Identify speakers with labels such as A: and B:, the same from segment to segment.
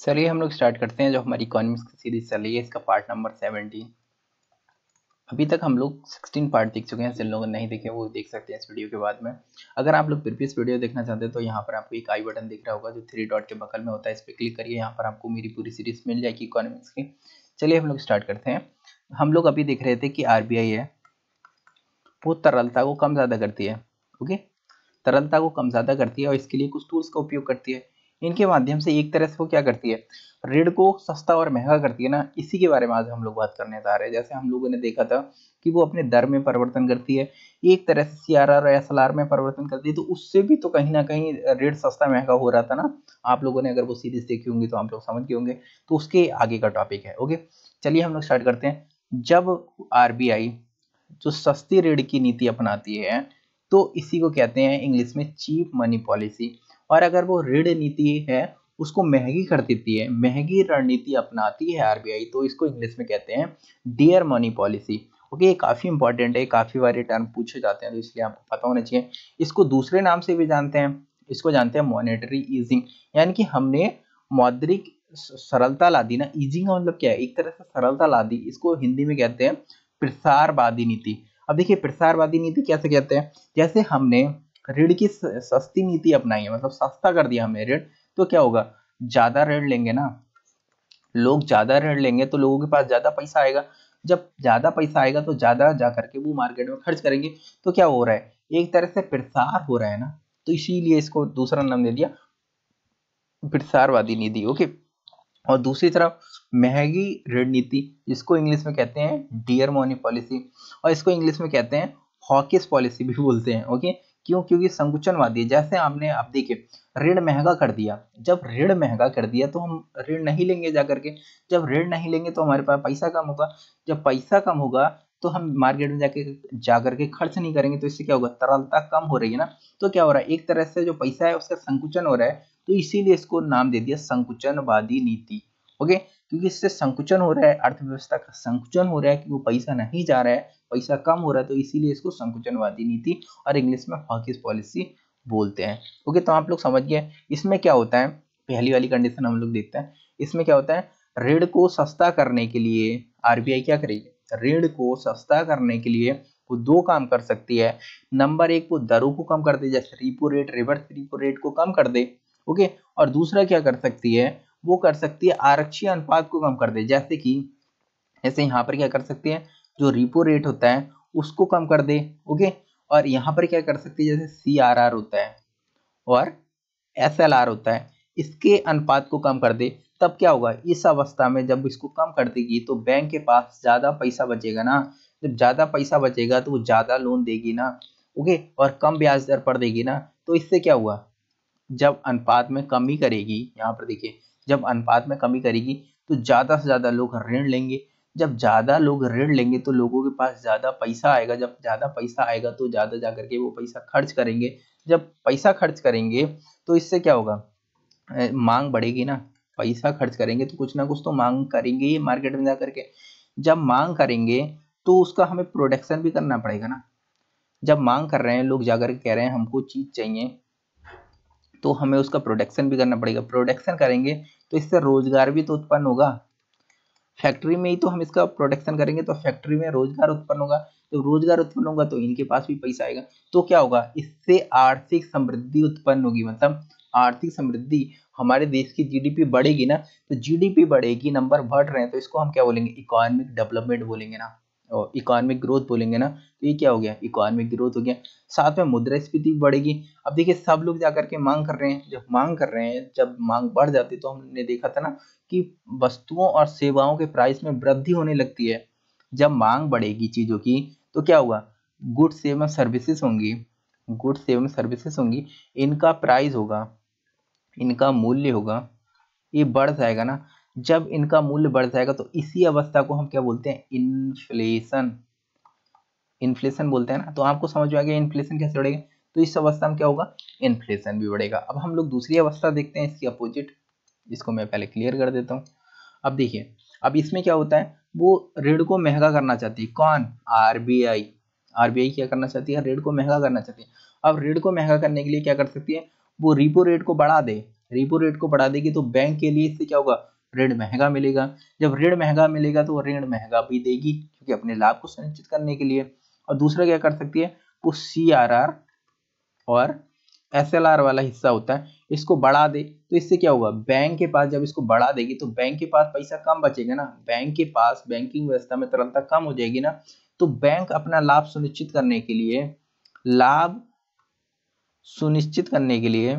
A: चलिए हम लोग स्टार्ट करते हैं। जो हमारी इकोनॉमिक्स की सीरीज चल रही है, इसका पार्ट नंबर 17। अभी तक हम लोग 16 पार्ट देख चुके हैं। जिन लोगों ने नहीं देखे वो देख सकते हैं इस वीडियो के बाद में। अगर आप लोग प्रीवियस वीडियो देखना चाहते हैं तो यहाँ पर आपको एक आई बटन दिख रहा होगा जो 3 डॉट के बगल में होता है, इस पर क्लिक करिए। यहाँ पर आपको मेरी पूरी सीरीज मिल जाएगी इकोनॉमिक्स की। चलिए हम लोग स्टार्ट करते हैं। हम लोग अभी देख रहे थे कि आरबीआई है वो तरलता को कम ज़्यादा करती है। ओके, तरलता को कम ज़्यादा करती है और इसके लिए कुछ टूल्स का उपयोग करती है। इनके माध्यम से एक तरह से वो क्या करती है, ऋण को सस्ता और महंगा करती है ना। इसी के बारे में आज हम लोग बात करने जा रहे हैं। जैसे हम लोगों ने देखा था कि वो अपने दर में परिवर्तन करती है, एक तरह से सीआरआर और एसएलआर में परिवर्तन करती है, तो उससे भी तो कहीं ना कहीं ऋण सस्ता महंगा हो रहा था ना। आप लोगों ने अगर वो सीरीज देखी होंगी तो आप लोग समझ गए होंगे। तो उसके आगे का टॉपिक है। ओके, चलिए हम लोग स्टार्ट करते हैं। जब आरबीआई जो सस्ती ऋण की नीति अपनाती है तो इसी को कहते हैं इंग्लिश में चीप मनी पॉलिसी। और अगर वो ऋण नीति है उसको महंगी कर देती है, महंगी रणनीति अपनाती है आरबीआई, तो इसको इंग्लिश में कहते हैं डियर मनी पॉलिसी। ओके, ये काफी इंपॉर्टेंट है, काफी बार टर्म पूछे जाते हैं तो इसलिए आपको पता होना चाहिए। इसको दूसरे नाम से भी जानते हैं, इसको जानते हैं मॉनेटरी ईजिंग, यानी कि हमने मौद्रिक सरलता ला दी ना। ईजिंग का मतलब क्या है, एक तरह से सरलता ला दी। इसको हिंदी में कहते हैं प्रसारवादी नीति। अब देखिए प्रसारवादी नीति कैसे कहते हैं, जैसे हमने ऋण की सस्ती नीति अपनाई है, मतलब सस्ता कर दिया हमने ऋण, तो क्या होगा, ज्यादा ऋण लेंगे ना लोग, ज्यादा ऋण लेंगे तो लोगों के पास ज्यादा पैसा आएगा। जब ज्यादा पैसा आएगा तो ज्यादा जा करके वो मार्केट में खर्च करेंगे। तो क्या हो रहा है, एक तरह से प्रसार हो रहा है ना, तो इसीलिए इसको दूसरा नाम दे दिया प्रसारवादी नीति। ओके, और दूसरी तरफ महंगी ऋण नीति, जिसको इंग्लिश में कहते हैं डियर मनी पॉलिसी, और इसको इंग्लिश में कहते हैं हॉकिस पॉलिसी भी बोलते हैं। ओके, क्यों, क्योंकि संकुचनवादी है। जैसे आपने आप देखिए ऋण महंगा कर दिया, जब ऋण महंगा कर दिया तो हम ऋण नहीं लेंगे जा करके। जब ऋण नहीं लेंगे तो हमारे पास पैसा कम होगा। जब पैसा कम होगा तो हम मार्केट में जा करके खर्च नहीं करेंगे, तो इससे क्या होगा, तरलता कम हो रही है ना। तो क्या हो रहा है, एक तरह से जो पैसा है उसका संकुचन हो रहा है, तो इसीलिए इसको नाम दे दिया संकुचनवादी नीति। ओके, क्योंकि इससे संकुचन हो रहा है, अर्थव्यवस्था का संकुचन हो रहा है कि वो पैसा नहीं जा रहा है, पैसा कम हो रहा है, तो इसीलिए इसको संकुचनवादी नीति और इंग्लिश में हॉकिस पॉलिसी बोलते हैं। ओके, तो आप लोग समझ गए। इसमें क्या होता है, पहली वाली कंडीशन हम लोग देखते हैं। इसमें क्या होता है, ऋण को सस्ता करने के लिए आरबीआई क्या करेगी, ऋण को सस्ता करने के लिए वो दो काम कर सकती है। नंबर एक, वो दरों को कम कर दे, जैसे repo rate, reverse repo rate को कम कर दे। ओके, और दूसरा क्या कर सकती है, वो कर सकती है आरक्षीय अनुपात को कम कर दे। जैसे कि जैसे यहाँ पर क्या कर सकती है, जो रिपो रेट होता है उसको कम कर दे। ओके, और यहाँ पर क्या कर सकती है, जैसे सीआरआर होता है और एसएलआर होता है, इसके अनुपात को कम कर दे। तब क्या होगा, इस अवस्था में जब इसको कम कर देगी तो बैंक के पास ज्यादा पैसा बचेगा ना। जब ज्यादा पैसा बचेगा तो वो ज्यादा लोन देगी ना। ओके, और कम ब्याज दर पर देगी ना। तो इससे क्या हुआ, जब अनुपात में कमी करेगी, यहाँ पर देखिए जब अनुपात में कमी करेगी तो ज्यादा से ज्यादा लोग ऋण लेंगे। जब ज्यादा लोग ऋण लेंगे तो लोगों के पास ज्यादा पैसा आएगा। जब ज्यादा पैसा आएगा तो ज्यादा जा करके वो पैसा खर्च करेंगे। जब पैसा खर्च करेंगे तो इससे क्या होगा, मांग बढ़ेगी ना। पैसा खर्च करेंगे तो कुछ ना कुछ तो मांग करेंगे ही मार्केट में जा करके। जब मांग करेंगे तो उसका हमें प्रोडक्शन भी करना पड़ेगा ना। जब मांग कर रहे हैं लोग, जाकर के कह रहे हैं हमको चीज चाहिए, तो हमें उसका प्रोडक्शन भी करना पड़ेगा। प्रोडक्शन करेंगे तो इससे रोजगार भी तो उत्पन्न होगा। फैक्ट्री में ही तो हम इसका प्रोडक्शन करेंगे तो फैक्ट्री में रोजगार उत्पन्न होगा। जब रोजगार उत्पन्न होगा तो इनके पास भी पैसा आएगा। तो क्या होगा, इससे आर्थिक समृद्धि उत्पन्न होगी। मतलब आर्थिक समृद्धि, हमारे देश की जीडीपी बढ़ेगी ना। तो जीडीपी बढ़ेगी, नंबर बढ़ रहे हैं, तो इसको हम क्या बोलेंगे, इकोनॉमिक डेवलपमेंट बोलेंगे ना, और इकोनॉमिक ग्रोथ बोलेंगे ना। तो ये क्या हो गया, इकोनॉमिक ग्रोथ हो गया। साथ में मुद्रास्फीति बढ़ेगी। अब देखिए सब लोग जाकर के मांग कर रहे हैं, जब मांग कर रहे हैं, जब मांग बढ़ जाती है तो हमने देखा था ना कि वस्तुओं और सेवाओं के प्राइस में वृद्धि होने लगती है। जब मांग बढ़ेगी चीजों की तो क्या होगा, गुड्स एवं सर्विसेज होंगी, गुड्स एवं सर्विसेज होंगी, इनका प्राइस होगा, इनका मूल्य होगा, ये बढ़ जाएगा ना। जब इनका मूल्य बढ़ जाएगा तो इसी अवस्था को हम क्या बोलते हैं, इन्फ्लेशन। इन्फ्लेशन बोलते हैं ना। तो आपको समझ में आ गया इन्फ्लेशन कैसे बढ़ेगा। तो इस अवस्था में क्या होगा, इन्फ्लेशन भी बढ़ेगा। अब हम लोग दूसरी अवस्था देखते हैं, इसकी अपोजिट। इसको मैं पहले क्लियर कर देता हूँ। अब देखिए, अब इसमें क्या होता है, वो ऋण को महंगा करना चाहती है। कौन, आरबीआई। आरबीआई क्या करना चाहती है, ऋण को महंगा करना चाहती है। अब ऋण को महंगा करने के लिए क्या कर सकती है, वो रिपो रेट को बढ़ा दे। रेपो रेट को बढ़ा देगी तो बैंक के लिए इससे क्या होगा, ऋण महंगा मिलेगा। जब ऋण महंगा मिलेगा तो ऋण महंगा भी देगी क्योंकि अपने लाभ को सुनिश्चित करने के लिए। और दूसरा क्या कर सकती है, वो CRR और SLR वाला हिस्सा होता है, इसको बढ़ा दे तो इससे क्या होगा, बैंक के पास जब इसको बढ़ा देगी तो बैंक के पास पैसा कम बचेगा ना, बैंक के पास बैंकिंग व्यवस्था में तरलता कम हो जाएगी ना, तो बैंक अपना लाभ सुनिश्चित करने के लिए, लाभ सुनिश्चित करने के लिए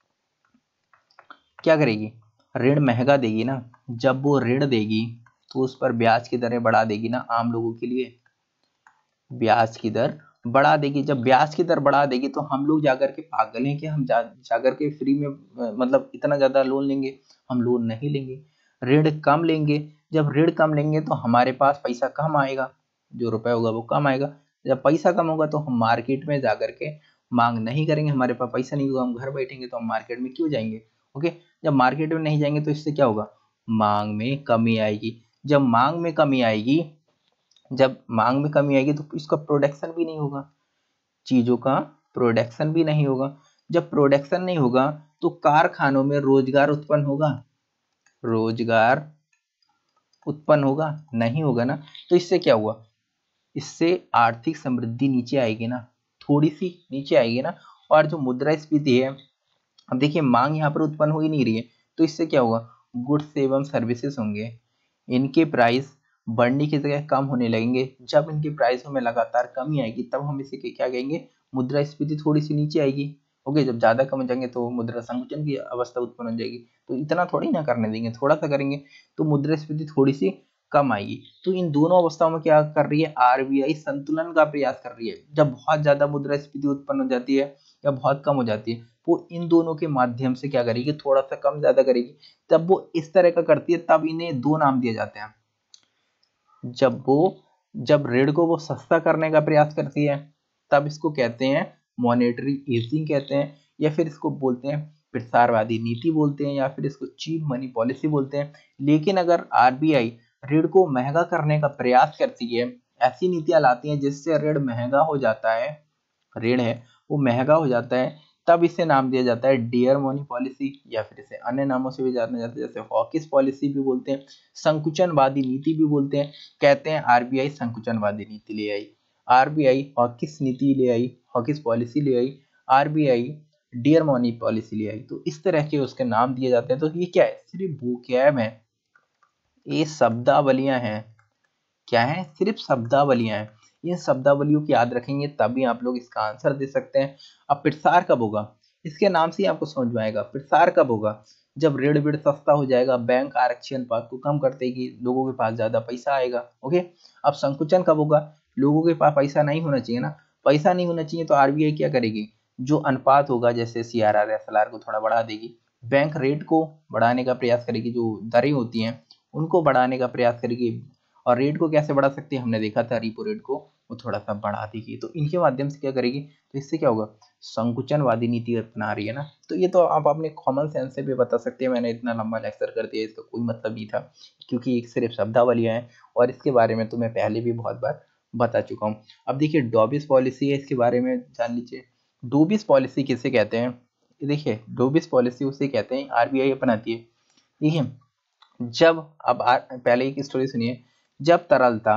A: क्या करेगी, ऋण महंगा देगी ना। जब वो ऋण देगी तो उस पर ब्याज की दरें बढ़ा देगी ना, आम लोगों के लिए ब्याज की दर बढ़ा देगी। जब ब्याज की दर बढ़ा देगी तो हम लोग जाकर के पागल हैं कि हम जाकर के फ्री में मतलब इतना ज्यादा लोन लेंगे, हम लोन नहीं लेंगे, ऋण कम लेंगे। जब ऋण कम लेंगे तो हमारे पास पैसा कम आएगा, जो रुपए होगा वो कम आएगा। जब पैसा कम होगा तो हम मार्केट में जाकर के मांग नहीं करेंगे, हमारे पास पैसा नहीं होगा, हम घर बैठेंगे तो हम मार्केट में क्यों जाएंगे। ओके, जब मार्केट में नहीं जाएंगे तो इससे क्या होगा, मांग में कमी आएगी। जब मांग में कमी आएगी, जब मांग में कमी आएगी तो इसका प्रोडक्शन भी नहीं होगा, चीजों का प्रोडक्शन भी नहीं होगा। जब प्रोडक्शन नहीं होगा तो कारखानों में रोजगार उत्पन्न होगा, रोजगार उत्पन्न होगा, नहीं होगा ना। तो इससे क्या हुआ, इससे आर्थिक समृद्धि नीचे आएगी ना, थोड़ी सी नीचे आएगी ना। और जो मुद्रास्फीति है, अब देखिए मांग यहाँ पर उत्पन्न हो ही नहीं रही है, तो इससे क्या होगा, गुड्स एवं सर्विसेज होंगे, इनके प्राइस बढ़ने की जगह कम होने लगेंगे। जब इनके प्राइसों में लगातार कमी आएगी तब हम इसे क्या कहेंगे, मुद्रास्फीति थोड़ी सी नीचे आएगी। ओके, जब ज्यादा कम हो जाएंगे तो मुद्रा संकुचन की अवस्था उत्पन्न हो जाएगी। तो इतना थोड़ी ना करने देंगे, थोड़ा सा करेंगे तो मुद्रास्फीति थोड़ी सी कम आएगी। तो इन दोनों अवस्थाओं में क्या कर रही है, RBI संतुलन का प्रयास कर रही है। जब बहुत ज्यादा मुद्रास्फीति उत्पन्न हो जाती है या बहुत कम हो जाती है, वो इन दोनों के माध्यम से क्या करेगी, थोड़ा सा कम ज्यादा करेगी। तब वो इस तरह का करती है, तब इन्हें दो नाम दिए जाते हैं। जब ऋण को वो सस्ता करने का प्रयास करती है तब इसको कहते हैं मॉनेटरी ईजिंग कहते हैं, या फिर इसको बोलते हैं प्रसारवादी नीति बोलते हैं, या फिर इसको चीप मनी पॉलिसी बोलते हैं। लेकिन अगर RBI ऋण को महंगा करने का प्रयास करती है, ऐसी नीतियां लाती हैं जिससे ऋण महंगा हो जाता है, ऋण है वो महंगा हो जाता है, तब इसे नाम दिया जाता है डियर मनी पॉलिसी, या फिर इसे अन्य नामों से भी जाना जाता है, जैसे हॉकिस पॉलिसी भी बोलते हैं, संकुचनवादी नीति भी बोलते हैं। कहते हैं RBI संकुचनवादी नीति ले आई, RBI हॉकिस नीति ले आई, हॉकिस पॉलिसी ले आई, RBI डियर मनी पॉलिसी ले आई। तो इस तरह के उसके नाम दिए जाते हैं। तो ये क्या है, सिर्फ वोकैब है, ये शब्दावलियां हैं। क्या है, सिर्फ शब्दावलियां हैं। इन शब्दावलियों की याद रखेंगे तभी आप लोग इसका आंसर दे सकते हैं। अब प्रसार कब होगा, इसके नाम से ही आपको समझ में आएगा। प्रसार कब होगा, जब ऋण विड़ सस्ता हो जाएगा, बैंक आरक्षण अनुपात को कम कर देगी, लोगों के पास ज्यादा पैसा आएगा। ओके, अब संकुचन कब होगा, लोगों के पास पैसा नहीं होना चाहिए ना, पैसा नहीं होना चाहिए तो RBI क्या करेगी, जो अनुपात होगा जैसे CRR SLR को थोड़ा बढ़ा देगी, बैंक रेट को बढ़ाने का प्रयास करेगी, जो दरें होती हैं उनको बढ़ाने का प्रयास करेगी। और रेट को कैसे बढ़ा सकती है, हमने देखा था रेपो रेट को वो थोड़ा सा बढ़ा देगी। तो इनके माध्यम से क्या करेगी, तो इससे क्या होगा, संकुचनवादी नीति अपना रही है ना। तो ये तो आप अपने कॉमन सेंस से भी बता सकते हैं, मैंने इतना लंबा लेक्चर कर दिया, इसका कोई मतलब नहीं था क्योंकि एक सिर्फ शब्दावलियां हैं और इसके बारे में तो मैं पहले भी बहुत बार बता चुका हूँ। अब देखिए डॉबिस पॉलिसी है, इसके बारे में जान लीजिए। डोबिस पॉलिसी किसे कहते हैं, देखिए डोबिस पॉलिसी उसे कहते हैं RBI अपनाती है। ठीक है, जब अब पहले एक स्टोरी सुनिए, जब तरलता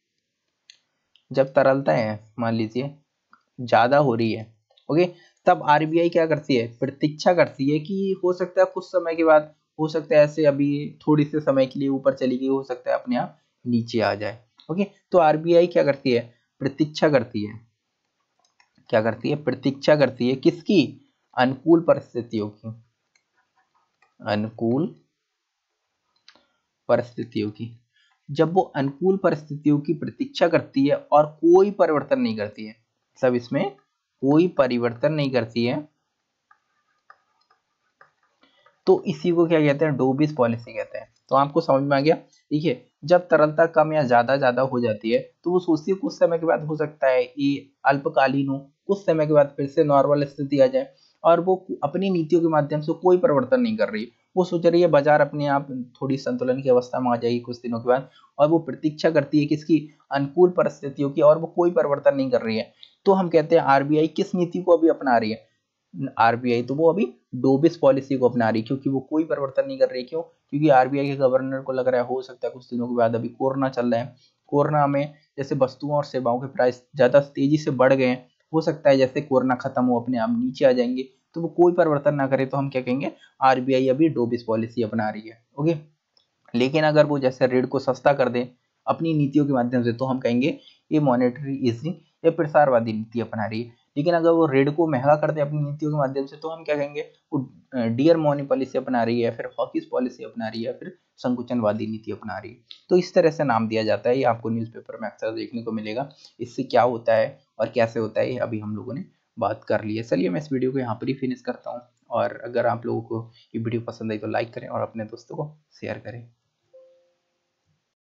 A: है मान लीजिए ज्यादा हो रही है, ओके, तब RBI क्या करती है, प्रतीक्षा करती है कि हो सकता है कुछ समय के बाद, हो सकता है ऐसे अभी थोड़ी से समय के लिए ऊपर चली गई, हो सकता है अपने आप नीचे आ जाए। ओके, तो RBI क्या करती है, प्रतीक्षा करती है। क्या करती है, प्रतीक्षा करती है किसकी, अनुकूल परिस्थितियों की, अनुकूल परिस्थितियों की। जब वो अनुकूल परिस्थितियों की प्रतीक्षा करती है और कोई परिवर्तन नहीं करती है, सब इसमें कोई परिवर्तन नहीं करती है, तो इसी को क्या कहते हैं, डोबिस पॉलिसी कहते हैं। तो आपको समझ में आ गया। देखिए जब तरलता कम या ज्यादा हो जाती है तो वो सोचती है कुछ समय के बाद हो सकता है ये अल्पकालीन हो, कुछ समय के बाद फिर से नॉर्मल स्थिति आ जाए, और वो अपनी नीतियों के माध्यम से कोई परिवर्तन नहीं कर रही। वो सोच रही है बाजार अपने आप थोड़ी संतुलन की अवस्था में आ जाएगी कुछ दिनों के बाद, और वो प्रतीक्षा करती है किसकी, अनुकूल परिस्थितियों की, और वो कोई परिवर्तन नहीं कर रही है। तो हम कहते हैं RBI किस नीति को अभी अपना रही है, आरबीआई, तो वो अभी डोबिस पॉलिसी को अपना रही है, क्योंकि वो कोई परिवर्तन नहीं कर रही। क्यों? क्योंकि आरबीआई के गवर्नर को लग रहा है हो सकता है कुछ दिनों के बाद, अभी कोरोना चल रहा है, कोरोना में जैसे वस्तुओं और सेवाओं के प्राइस ज़्यादा तेजी से बढ़ गए हैं, हो सकता है जैसे कोरोना खत्म हो अपने आप नीचे आ जाएंगे, तो वो कोई परिवर्तन ना करे, तो हम क्या कहेंगे, आरबीआई अभी डोबिस पॉलिसी अपना रही है। ओके, लेकिन अगर वो जैसे ऋण को सस्ता कर दे अपनी नीतियों के माध्यम से, तो हम कहेंगे ये मॉनेटरी ईजिंग या प्रसारवादी नीति अपना रही है। लेकिन अगर वो ऋण को महंगा कर दे अपनी नीतियों के माध्यम से, तो हम क्या कहेंगे, वो डियर मनी पॉलिसी अपना रही है, फिर हॉकिस पॉलिसी अपना रही है, फिर संकुचनवादी नीति अपना रही है। तो इस तरह से नाम दिया जाता है, ये आपको न्यूज़पेपर में अक्सर देखने को मिलेगा। इससे क्या होता है और कैसे होता है, ये अभी हम लोगों ने बात कर ली है। चलिए मैं इस वीडियो को यहाँ पर ही फिनिश करता हूँ, और अगर आप लोगों को ये वीडियो पसंद आई तो लाइक करें और अपने दोस्तों को शेयर करें।